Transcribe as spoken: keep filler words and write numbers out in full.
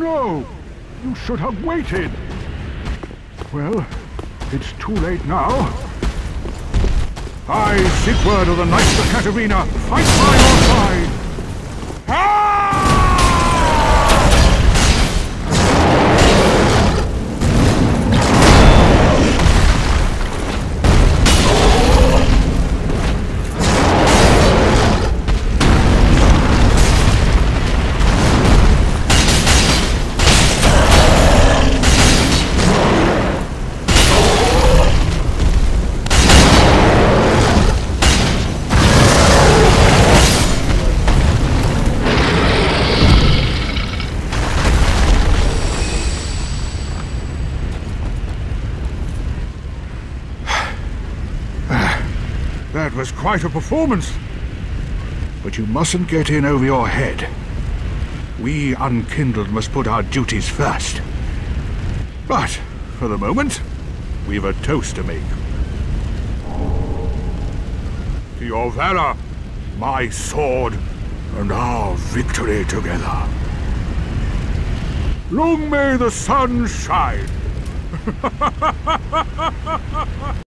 no! You should have waited! Well, it's too late now. I, Siegward of the Knights of Catarina, fight by your side! Ah! That was quite a performance. But you mustn't get in over your head. We unkindled must put our duties first. But, for the moment, we've a toast to make. To your valor, my sword, and our victory together. Long may the sun shine!